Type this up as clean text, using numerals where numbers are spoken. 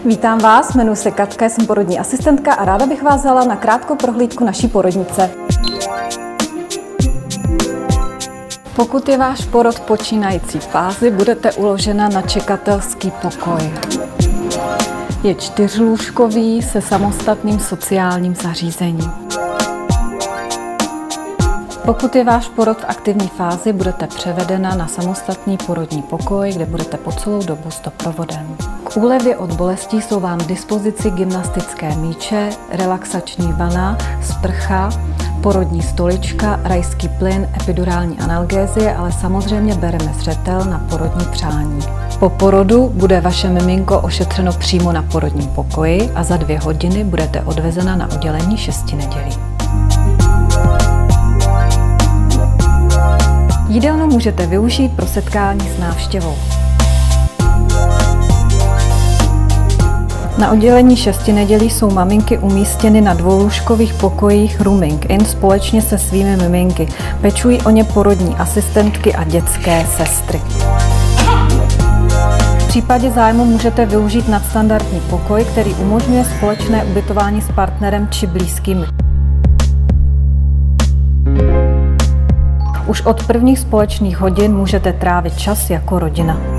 Vítám vás, jmenuji se Katka, jsem porodní asistentka a ráda bych vás vzala na krátkou prohlídku naší porodnice. Pokud je váš porod v počínající fázi, budete uložena na čekatelský pokoj. Je 4lůžkový se samostatným sociálním zařízením. Pokud je váš porod v aktivní fázi, budete převedena na samostatný porodní pokoj, kde budete po celou dobu s doprovodem. K úlevě od bolestí jsou vám k dispozici gymnastické míče, relaxační vana, sprcha, porodní stolička, rajský plyn, epidurální analgézie, ale samozřejmě bereme zřetel na porodní přání. Po porodu bude vaše miminko ošetřeno přímo na porodním pokoji a za 2 hodiny budete odvezena na oddělení 6 nedělí. Jídelnu můžete využít pro setkání s návštěvou. Na oddělení 6 nedělí jsou maminky umístěny na 2lůžkových pokojích rooming in společně se svými miminky. Pečují o ně porodní asistentky a dětské sestry. V případě zájmu můžete využít nadstandardní pokoj, který umožňuje společné ubytování s partnerem či blízkými. Už od prvních společných hodin můžete trávit čas jako rodina.